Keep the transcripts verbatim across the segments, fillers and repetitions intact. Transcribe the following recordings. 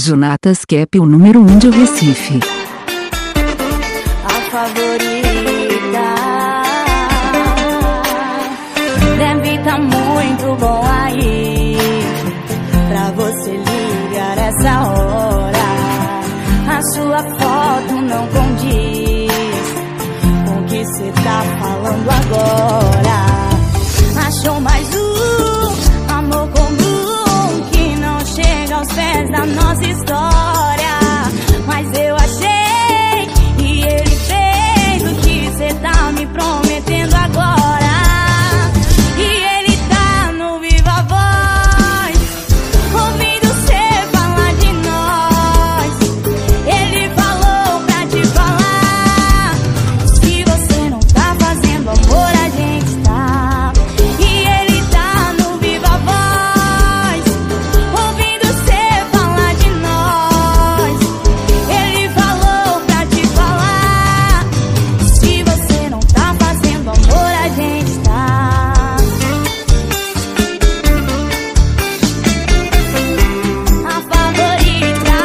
Jonatas Cap, o número um de Recife. A favorita deve tá muito bom aí pra você ligar essa hora. A sua foto não condiz com o que cê tá falando agora. Achou mais um amor comum que não chega aos pés da nossa história. Mas eu achei e ele fez o que cê tá me prometendo agora. E ele tá no Viva Voz, ouvindo cê falar de nós. Ele falou pra te falar, se você não tá fazendo amor, a gente tá. E ele tá no Viva Voz, ouvindo cê falar de nós. Ele falou pra te falar, se você não tá fazendo amor, a gente tá. A favorita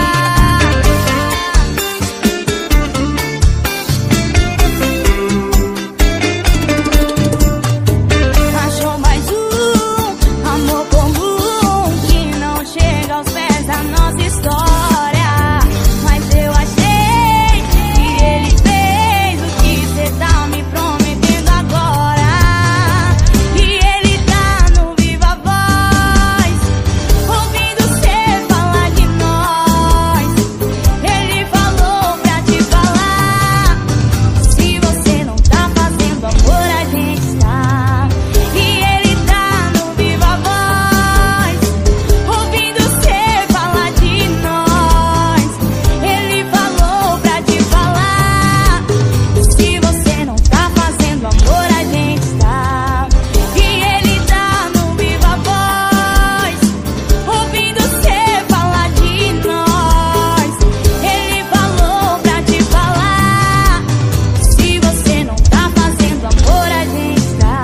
achou mais um amor comum que não chega aos pés da nossa história. Mas eu achei que ele fez o que cê tá me prometendo agora. E ele tá no Viva Voz, ouvindo cê falar de nós. Ele falou pra te falar, se você não tá fazendo amor, a gente tá. E ele tá no Viva Voz, ouvindo cê falar de nós. Ele falou pra te falar, se você não tá fazendo amor, a gente tá. E ele tá no Viva Voz, ouvindo cê falar de nós. Ele falou pra te falar, se você não tá fazendo amor, a gente tá.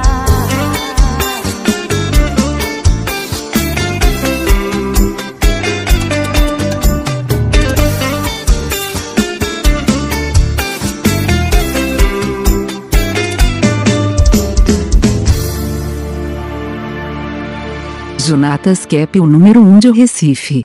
Jonatas Cap, o número um de Recife.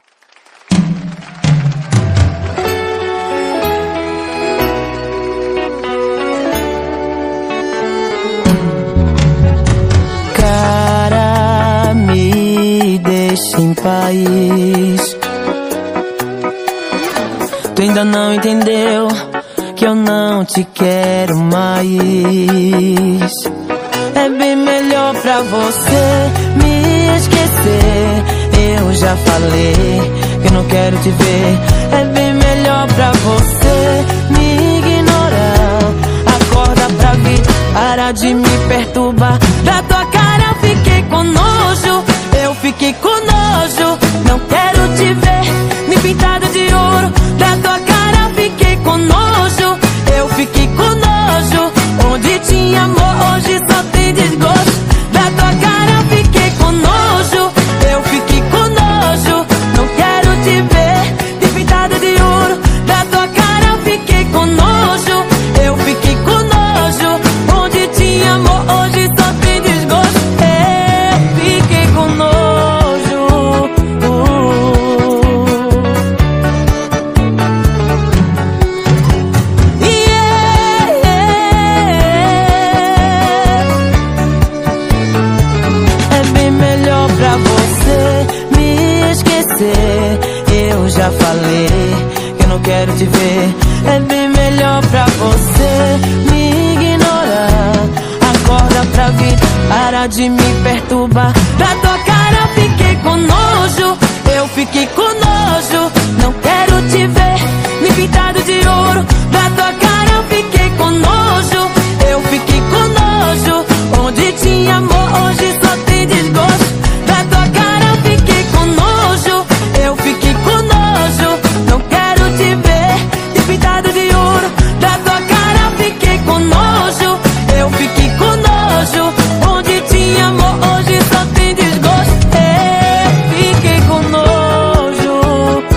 Cara, me deixa em paz. Tu ainda não entendeu que eu não te quero mais. É bem melhor pra você me esquecer. Eu já falei que eu não quero te ver. É bem melhor pra você me ignorar. Acorda pra vida, para de me perturbar. Da tua cara eu fiquei com nojo. Eu fiquei com nojo. Não quero te ver me pintada de ouro. Da tua cara eu fiquei com nojo. Eu fiquei com nojo. Onde tinha amor, hoje só tem desgosto. Da tua cara eu fiquei com nojo. Eu fiquei com nojo. Não quero te ver de pintada de ouro. Da tua cara eu fiquei com nojo. Eu fiquei com nojo. Onde tinha amor, hoje só tem desgosto. Eu fiquei com nojo. É bem melhor pra você me esquecer. Eu já falei que eu não quero te ver. É bem melhor pra você me ignorar. Acorda pra vida, para de me perturbar. Da tua cara eu fiquei com nojo. Eu fiquei com nojo. Não quero te ver me pintado de ouro. Da tua cara eu fiquei com nojo. Eu fiquei com nojo. Onde tinha amor, hoje só tem desgosto. Da tua cara eu fiquei com nojo. Eu fiquei com nojo. Não quero te ver de pintado de ouro. Da tua cara eu fiquei com nojo. Eu fiquei com nojo. Onde tinha amor, hoje só tem desgosto. Eu fiquei com nojo.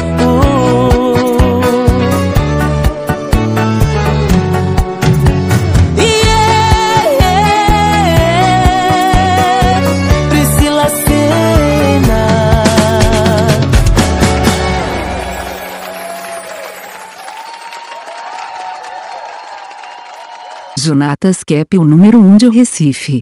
Jonatas Cap, o número um de Recife.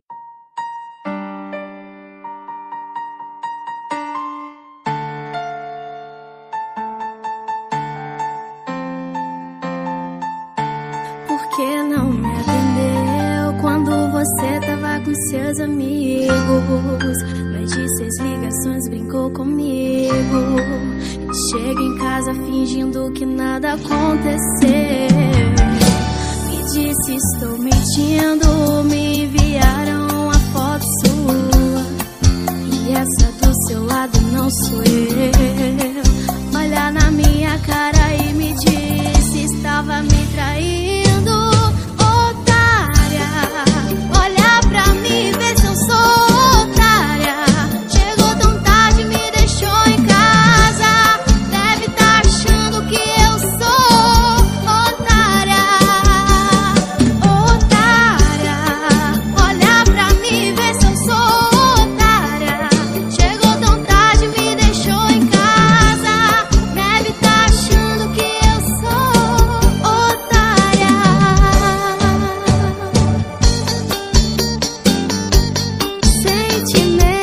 Por que não me atendeu quando você tava com seus amigos? Mais de seis ligações brincou comigo. Chega em casa fingindo que nada aconteceu. Me disse estou mentindo, me enviaram a foto sua. E essa do seu lado não sou eu. Olha na minha cara e me disse estava me traindo. Otária, olha pra mim, vê se eu sou otária. Chegou tão tarde, me deixou em casa. Deve tá achando que eu sou otária. Otária, olha pra mim, vê se eu sou otária. Chegou tão tarde, me deixou em casa. Deve tá achando que eu sou otária. Sentimento.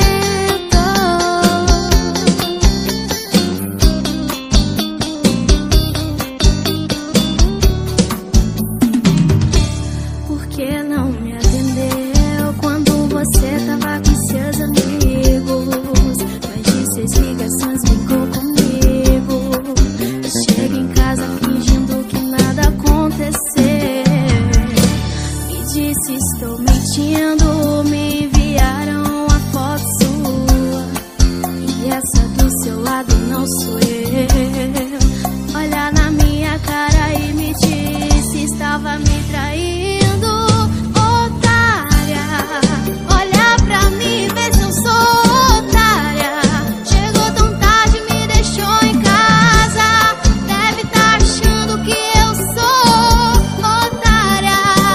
Por que não me atendeu quando você tava com seus amigos? Mais de seis ligações brincou comigo. Chega em casa fingindo que nada aconteceu. Me disse estou mentindo, me enviaram a foto sua. E essa do seu lado não sou eu. Olha na minha cara e me disse estava me traindo. Otária, olha pra mim, vê se eu sou otária. Chegou tão tarde, me deixou em casa. Deve tá achando que eu sou otária.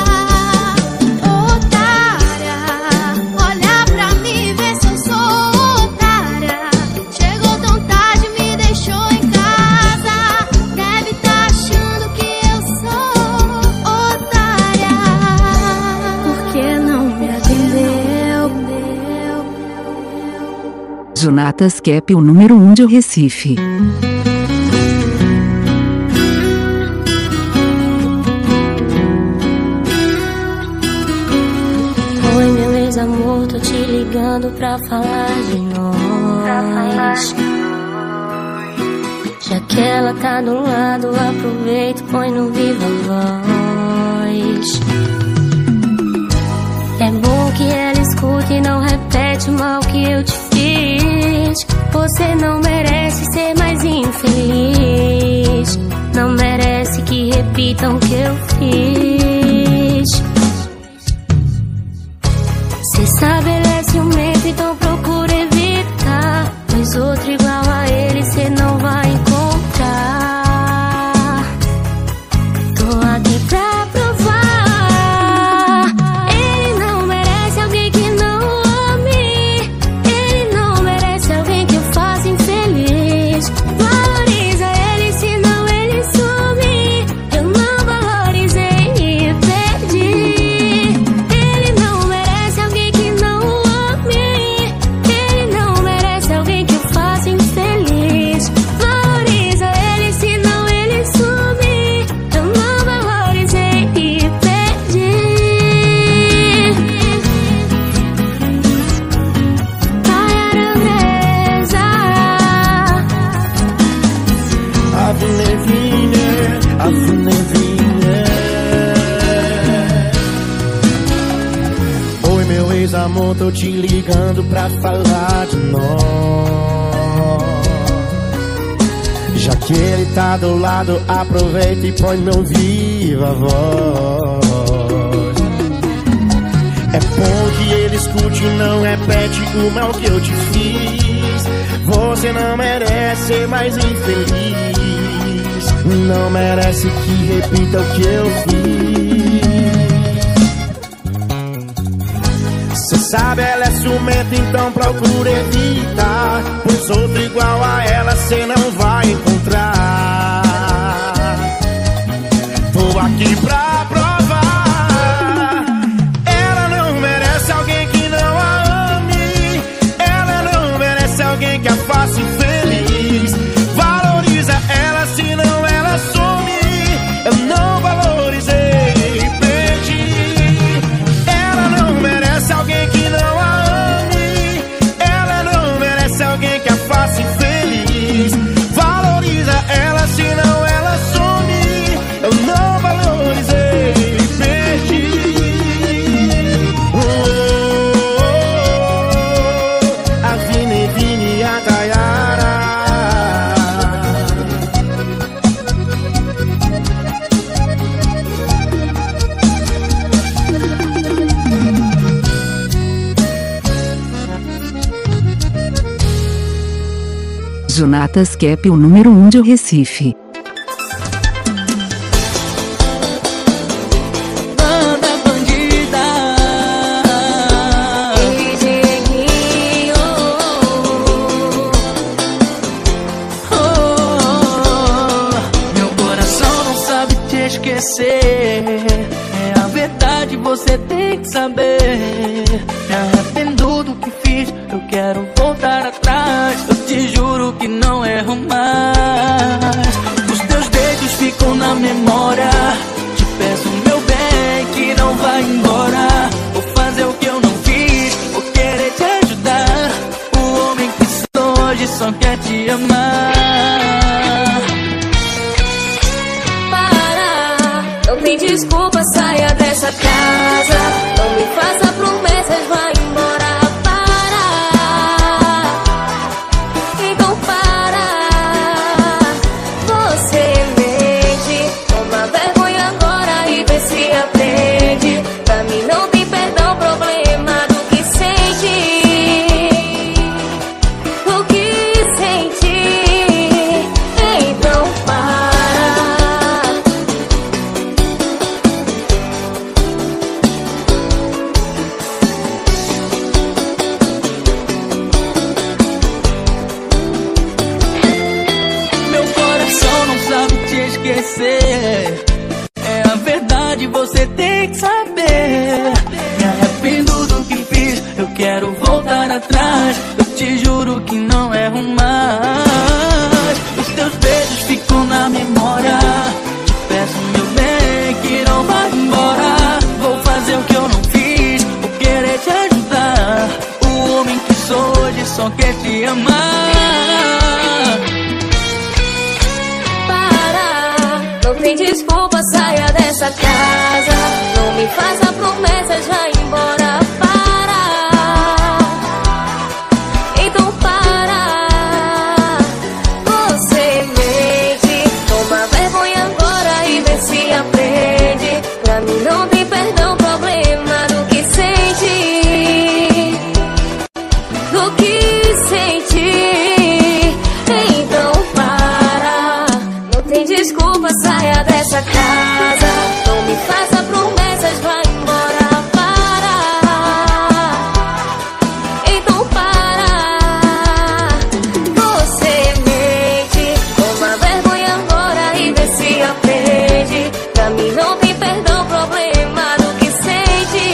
Otária, olha pra mim, vê se eu sou otária. Chegou tão tarde, me deixou em casa. Deve tá achando que eu sou otária. Por que não me atendeu? Jonatas Cap, o número um de Recife. Oi, meu ex-amor, tô te ligando pra falar de nós. Já que ela tá do lado, aproveita e põe no viva voz. É bom que ela escute e não repete o mal que eu te fiz. Você não merece ser mais infeliz. Não merece que repitam o que eu fiz. Cê sabe, ele é ciumento, então procura evitar. Pois outro igual a ele cê não vai encontrar. Tô aqui pra provar. Ele não merece alguém que não ame. Ele não merece alguém que o faça infeliz. Valoriza ele, senão ele some. Eu não valorizei e perdi. Ele não merece alguém que não ame. Ele não merece alguém que o faça infeliz. Valoriza ele, senão ele some. Eu não valorizei e perdi. Taiarandesa. Ave Nevinha, Ave Nevinha. Oi, meu ex-amor, tô te ligando pra falar de nós. Já que ele tá do lado, aproveita e põe meu viva voz. É bom que ele escute e não repete o mal que eu te fiz. Você não merece ser mais infeliz. Não merece que repita o que eu fiz. Cê sabe, ela é ciumenta, então procura evitar. Pois outro igual a ela cê não vai encontrar. Tô aqui pra provar. Jonatas Cap, o número um de Recife. É a verdade, você tem que saber. Me arrependo do que fiz, eu quero voltar atrás. Eu te juro que não erro mais. Os teus beijos ficam na memória. Te peço, meu bem, que não vá embora. Vou fazer o que eu não fiz, vou querer te ajudar. O homem que sou hoje só quer te amar. Sem desculpa, saia dessa casa. Não me faça promessas, vai embora. Para, então para. Você mente, toma vergonha agora e vê se aprende. Pra mim não tem perdão, problema do que sente. Do que sente, então para. É a verdade, você tem que saber. Me arrependo do que fiz, eu quero voltar atrás. Eu te juro que não erro mais. Os teus beijos ficam na memória. Te peço, meu bem, que não vá embora. Vou fazer o que eu não fiz, vou querer te ajudar. O homem que sou hoje só quer te amar. Não tem desculpa, saia dessa casa. Não me faça promessas, vai embora. Para, então para. Você mente, toma vergonha agora e vê se aprende. Pra mim não tem perdão, problema do que sente. Do que sente, então para. Não tem desculpa, saia dessa casa. Não me faça promessas, vai embora. Para, então para. Você mente, toma vergonha agora e vê se aprende. Pra mim não tem perdão, problema do que sente.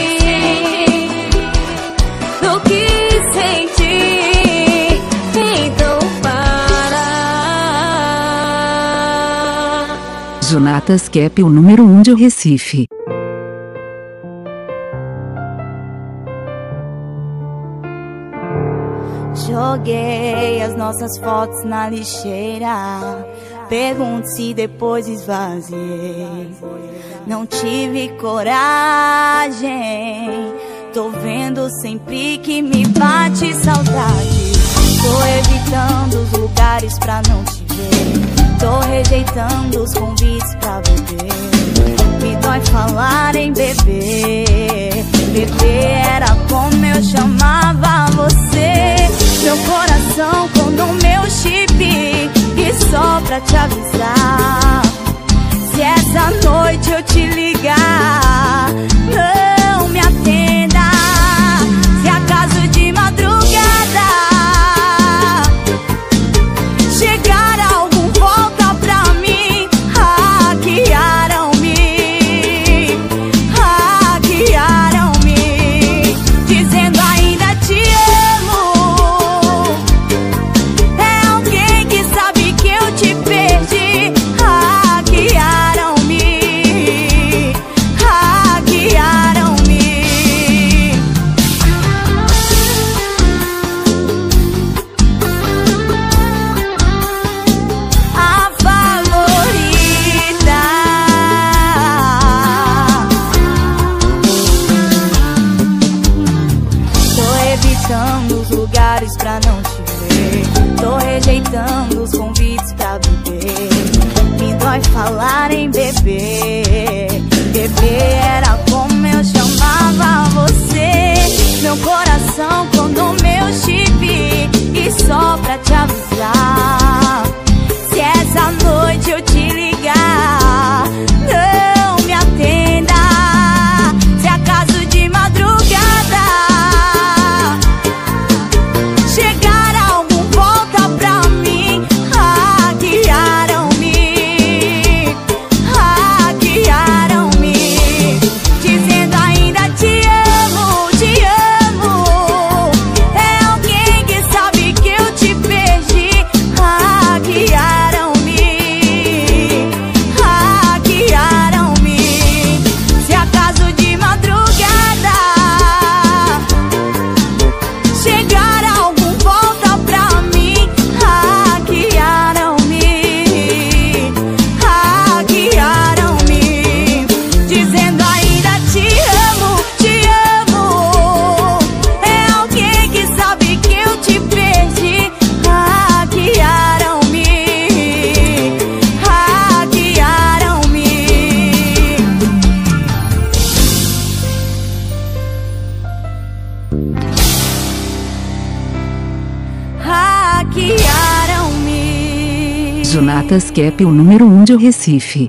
Do que sente, então para. Jonatas Cap, o número um de Recife. Joguei as nossas fotos na lixeira. Pergunto se depois esvaziei. Não tive coragem. Tô vendo sempre que me bate saudade. Tô evitando os lugares pra não te ver. Tô rejeitando os convites pra beber. Me dói falar em beber. Beber era como eu chamava você. Meu coração com o meu chip. E só pra te avisar, se essa noite eu te ligar, não me atenda. Se acaso de madrugada chegar algum volta pra mim, hackearam-me, hackearam-me, dizendo ainda te amo. É alguém que sabe que eu te perdi. Hackearam-me, hackearam-me. A favorita. Tô evitando os lugares pra não te ver. Tô rejeitando os convites pra beber. Me dói falar em beber. Beber era como eu chamava você. Meu coração com o meu chip. E só pra te avisar, Jonatas Cap, o número um de Recife.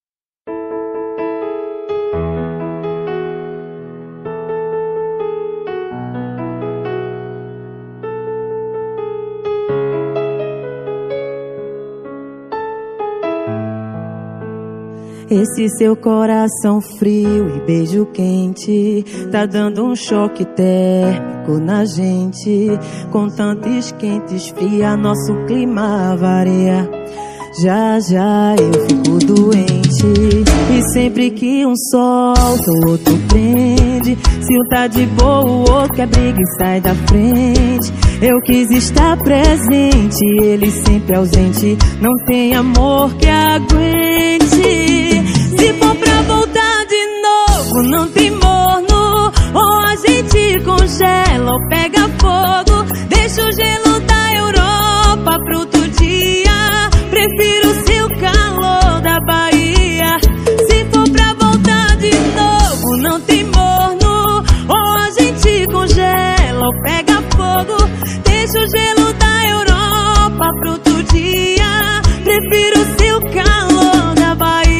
Esse seu coração frio e beijo quente tá dando um choque térmico na gente. Com tanto esquente esfria, nosso clima varia. Já já eu fico doente. E sempre que um solta, o outro prende. Se um tá de boa, o outro quer briga e sai da frente. Eu quis estar presente, ele sempre ausente. Não tem amor que aguente. Se for pra voltar de novo, não tem morno. Ou a gente congela ou pega fogo. Deixa o gelo da Europa pro outro dia. Prefiro o seu calor da Bahia. Se for pra voltar de novo, não tem morno. Ou a gente congela ou pega fogo. Deixa o gelo da Europa pro outro dia. Prefiro o seu calor da Bahia.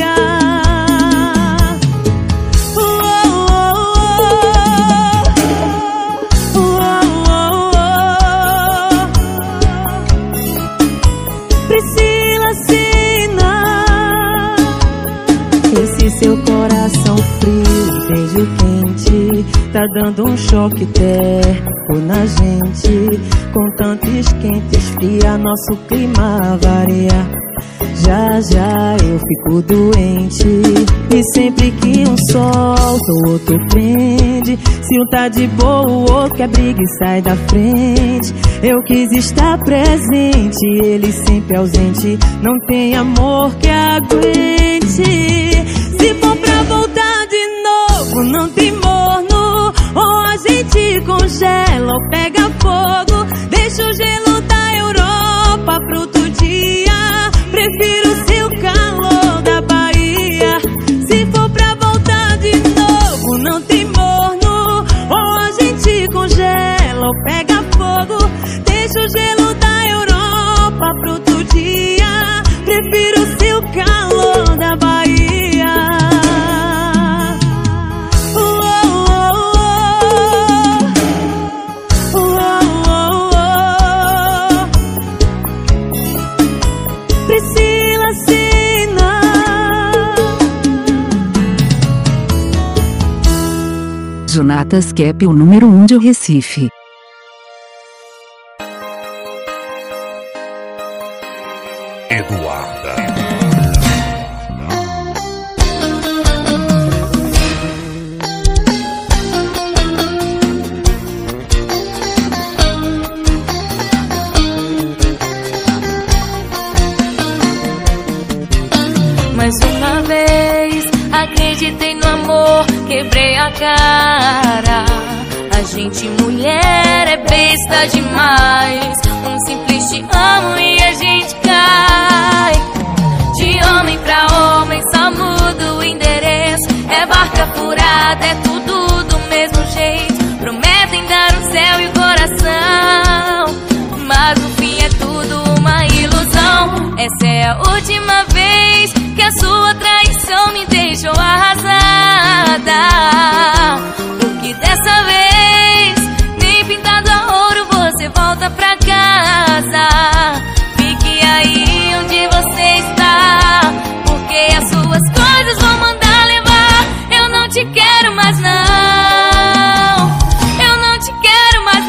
Seu coração frio, beijo quente tá dando um choque térmico na gente. Com tanto esquente esfria, nosso clima varia. Já já eu fico doente. E sempre que um solta, o outro prende. Se um tá de boa, o outro quer briga e sai da frente. Eu quis estar presente, ele sempre ausente. Não tem amor que aguente. Se for pra voltar de novo, não tem morno. Ou a gente congela ou pega fogo. Deixa o gelo da Europa pro outro dia. Prefiro o seu calor da Bahia. Se for pra voltar de novo, não tem morno. Ou a gente congela ou pega fogo. Deixa o gelo da Europa pro outro dia. Prefiro o seu calor da Bahia. Jonatas Cap, o número um de Recife. Eduarda. Mais uma vez acreditei no amor, quebrei a cara. A gente mulher é besta demais. Um simples te amo e a gente cai. De homem pra homem só muda o endereço. É barca furada, é tudo do mesmo jeito. Prometem dar o céu e o coração, mas no fim é tudo uma ilusão. Essa é a última vez que a sua traição me deixou arrasada. Porque dessa vez, nem pintado a ouro você volta pra casa. Fique aí onde você está, porque as suas coisas vão mandar levar. Eu não te quero mais não. Eu não te quero mais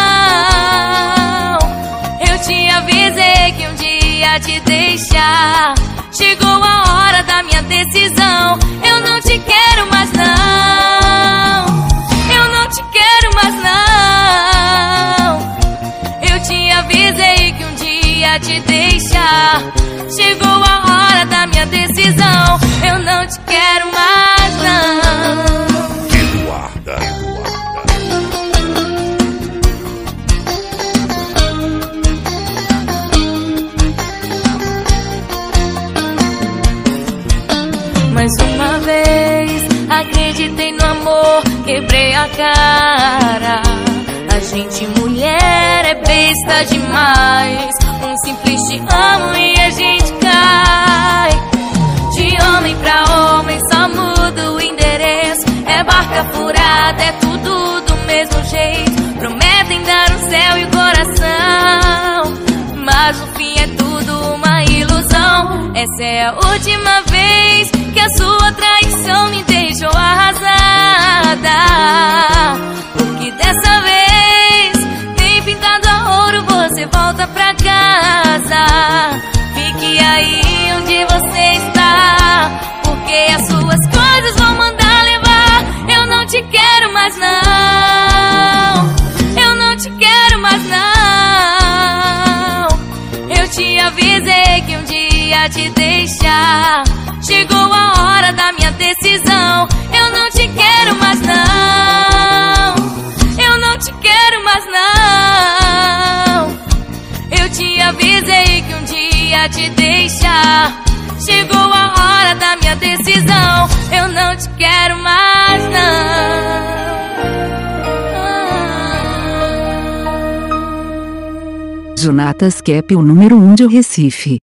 não. Eu te avisei que um dia ia te deixar. Chegou a hora da minha decisão. Eu não te quero mais não. Eu não te quero mais não. Eu te avisei que um dia ia te deixar. Chegou a hora da minha decisão. Eu não te quero mais não. Eduarda, Eduarda. Mais uma vez acreditei no amor, quebrei a cara. A gente mulher é besta demais. Um simples te amo e a gente cai. De homem pra homem só muda o endereço. É barca furada, é tudo do mesmo jeito. Prometem dar um céu e o coração, mas no fim é tudo uma ilusão. Essa é a última vez que a sua traição me deixou arrasada, porque dessa vez, nem pintado a ouro, você volta pra casa. Fique aí onde você está, porque as suas coisas vão mandar levar. Eu não te quero mais não, eu não te quero mais não. Eu te avisei que um dia ia te deixar. Chegou a hora da minha decisão. Eu não te quero mais não, eu não te quero mais não. Eu te avisei que um dia ia te deixar. Chegou a hora da minha decisão. Eu não te quero mais não. Jonatas Cap, o número um de Recife.